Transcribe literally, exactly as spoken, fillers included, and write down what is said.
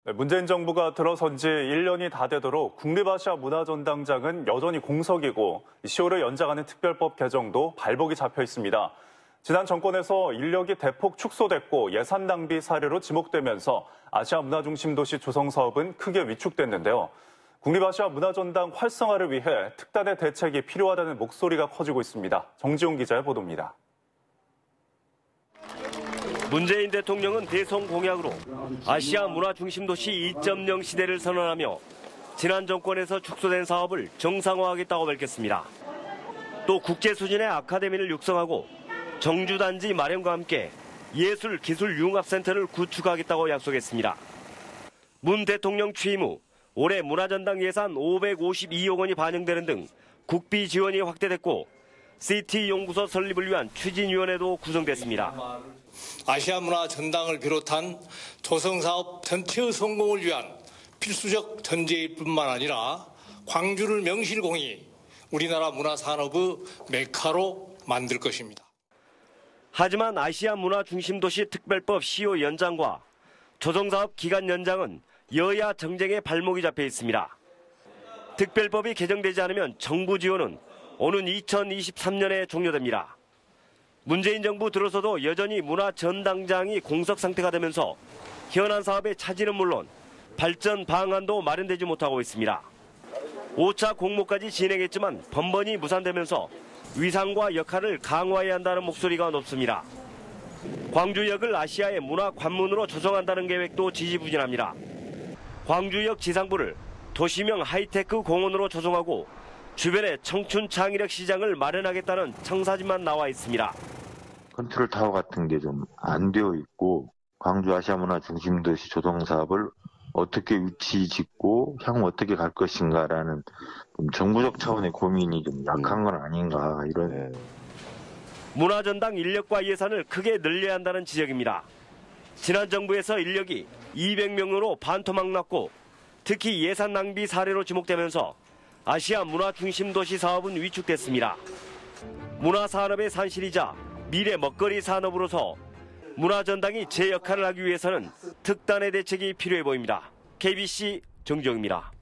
네, 문재인 정부가 들어선 지 일 년이 다 되도록 국립아시아문화전당장은 여전히 공석이고 시효를 연장하는 특별법 개정도 발목이 잡혀 있습니다. 지난 정권에서 인력이 대폭 축소됐고 예산 낭비 사례로 지목되면서 아시아 문화중심 도시 조성 사업은 크게 위축됐는데요. 국립아시아문화전당 활성화를 위해 특단의 대책이 필요하다는 목소리가 커지고 있습니다. 정지용 기자의 보도입니다. 문재인 대통령은 대선 공약으로 아시아 문화 중심 도시 이 점 영 시대를 선언하며 지난 정권에서 축소된 사업을 정상화하겠다고 밝혔습니다. 또 국제 수준의 아카데미를 육성하고 정주단지 마련과 함께 예술 기술 융합센터를 구축하겠다고 약속했습니다. 문 대통령 취임 후 올해 문화전당 예산 오백오십이억 원이 반영되는 등 국비 지원이 확대됐고 씨티 연구소 설립을 위한 추진위원회도 구성됐습니다. 아시아 문화 전당을 비롯한 조성사업 전체의 성공을 위한 필수적 전제일 뿐만 아니라 광주를 명실공히 우리나라 문화산업의 메카로 만들 것입니다. 하지만 아시아 문화 중심 도시 특별법 시효 연장과 조성사업 기간 연장은 여야 정쟁의 발목이 잡혀 있습니다. 특별법이 개정되지 않으면 정부 지원은 오는 이천이십삼 년에 종료됩니다. 문재인 정부 들어서도 여전히 문화전당장이 공석 상태가 되면서 현안 사업의 차질은 물론 발전 방안도 마련되지 못하고 있습니다. 오 차 공모까지 진행했지만 번번이 무산되면서 위상과 역할을 강화해야 한다는 목소리가 높습니다. 광주역을 아시아의 문화 관문으로 조성한다는 계획도 지지부진합니다. 광주역 지상부를 도시명 하이테크 공원으로 조성하고 주변에 청춘 창의력 시장을 마련하겠다는 청사진만 나와 있습니다. 컨트롤 타워 같은 게 좀 안 되어 있고 광주 아시아 문화 중심 도시 조성 사업을 어떻게 위치 짓고 향후 어떻게 갈 것인가라는 좀 정부적 차원의 고민이 좀 약한 건 아닌가 이런. 문화전당 인력과 예산을 크게 늘려야 한다는 지적입니다. 지난 정부에서 인력이 이백 명으로 반토막 났고 특히 예산 낭비 사례로 지목되면서 아시아 문화 중심 도시 사업은 위축됐습니다. 문화산업의 산실이자 미래 먹거리 산업으로서 문화전당이 제 역할을 하기 위해서는 특단의 대책이 필요해 보입니다. 케이비씨 정지영입니다.